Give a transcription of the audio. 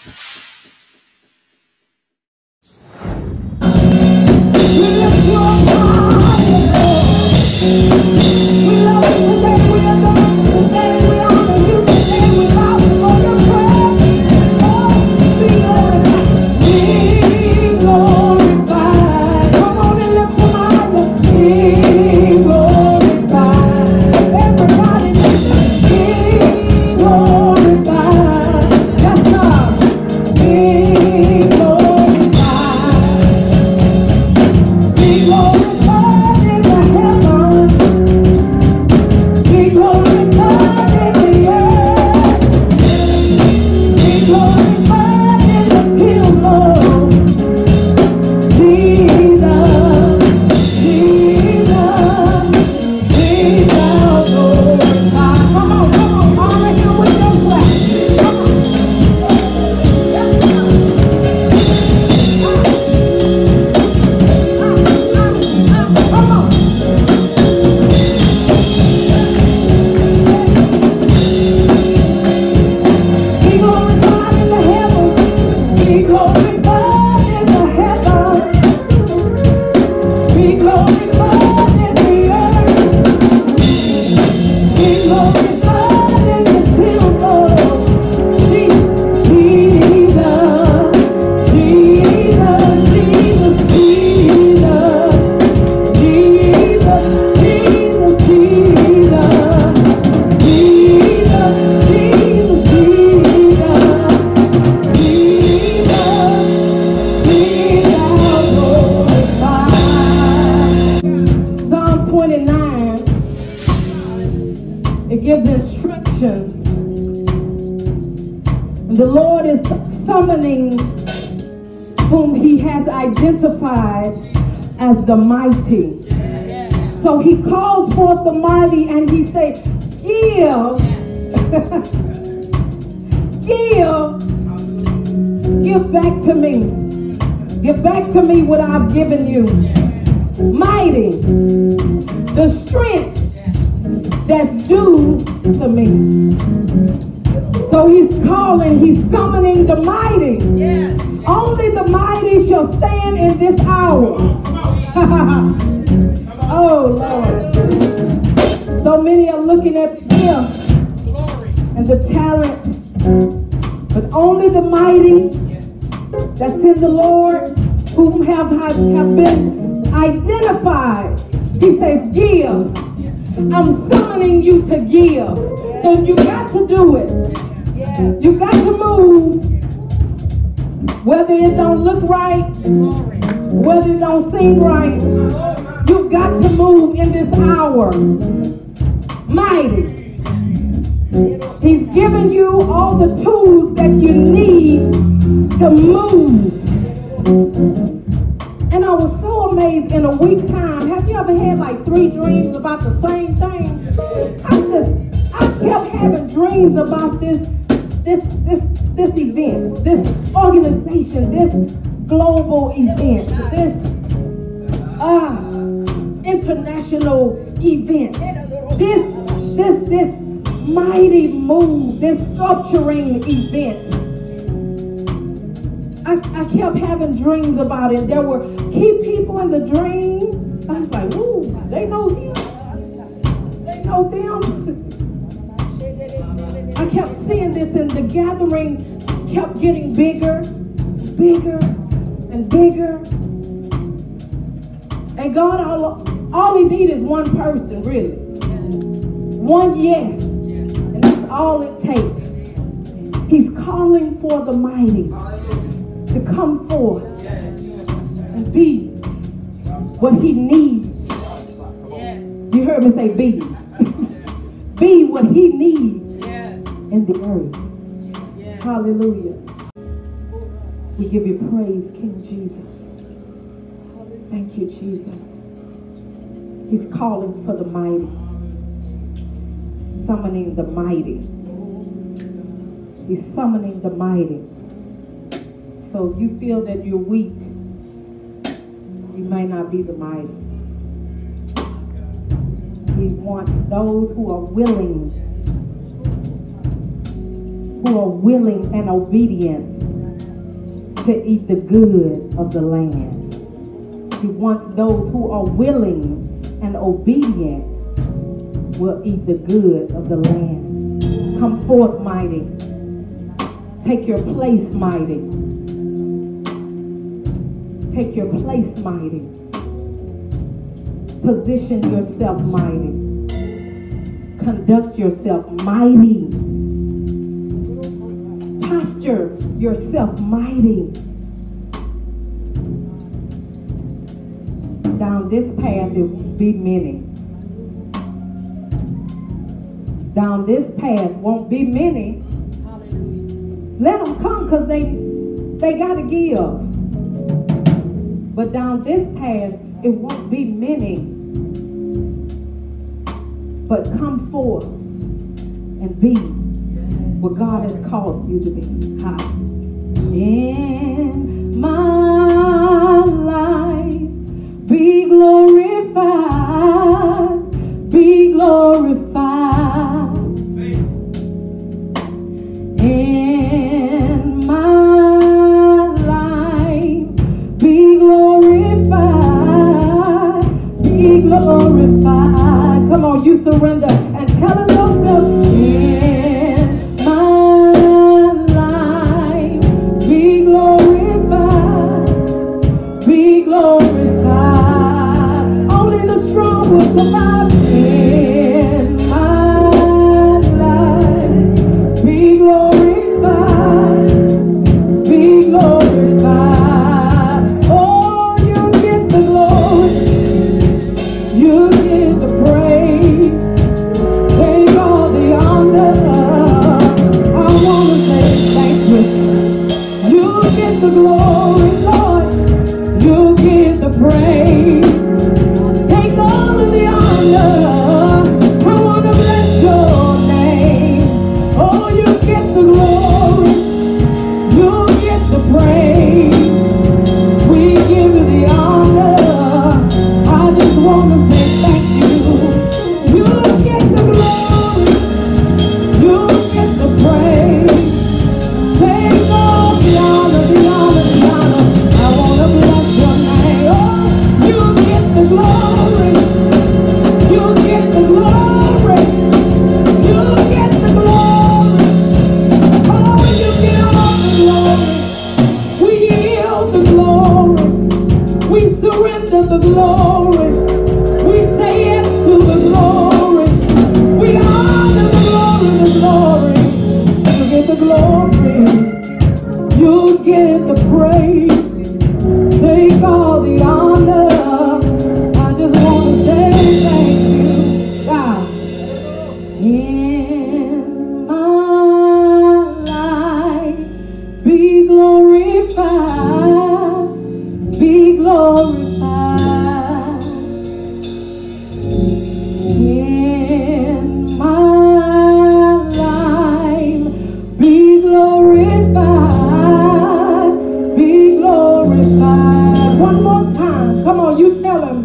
The Lord is summoning whom he has identified as the mighty. So he calls forth the mighty and he says, give, give back to me. Give back to me what I've given you. Mighty, the strength that's due to me. So he's calling, he's summoning the mighty. Yes. Only the mighty shall stand in this hour. Oh, Lord. So many are looking at the gift and the talent, but only the mighty that's in the Lord, whom have been identified. He says, give. I'm summoning you to give. So you got to do it. You got to move, whether it don't look right, whether it don't seem right. You got to move in this hour. Mighty. He's giving you all the tools that you need to move. And I was so amazed in a week time. Have you ever had like 3 dreams about the same thing? I kept having dreams about this event, this organization, this global event, this international event, this mighty move, this sculpturing event. I kept having dreams about it. There were key people in the dream. I was like, ooh, they know him. They know them. I kept seeing this, and the gathering kept getting bigger, bigger, and bigger. And God, all he needs is one person, really. One yes. And that's all it takes. He's calling for the mighty to come forth and be what he needs. You heard me say be. Be what he needs in the earth. Hallelujah. We give you praise, King Jesus. Thank you, Jesus. He's calling for the mighty. Summoning the mighty. He's summoning the mighty. So if you feel that you're weak, you may not be the mighty. He wants those who are willing and obedient to eat the good of the land. He wants those who are willing and obedient will eat the good of the land. Come forth, mighty. Take your place, mighty. Take your place, mighty. Position yourself, mighty. Conduct yourself, mighty. Posture yourself, mighty. Down this path, there won't be many. Down this path won't be many. Let them come because they got to give. But down this path, it won't be many. But come forth and be what God has called you to be. In my life, be glorified, be glorified. In my life, be glorified, be glorified. Come on, you surrender and tell him yourself, in my life, be glorified, be glorified. Only the strong will survive. In my life, be glorified, be glorified. Oh, you get the glory, you get the praise, take all the honor. I want to say thank you. You get the glory, Lord, you get the praise, take all of the honor. I want to bless your name. Oh, you get the glory, you get the praise, we give you the honor. I just want to say thank you. You get the glory, you get the praise, take all the honor, the honor, the honor. I want to bless your name. Oh, you get the glory, you get the glory, you get the glory. Oh, you get all the glory. We yield the glory. We surrender the glory. We say yes to the glory. We honor the glory, the glory. You get the glory. You get the praise. Take all the honor. I just want to say thank you, God. In my life, be glorified, be glorified. In my life, be glorified, be glorified. One more time. Come on, you tell him.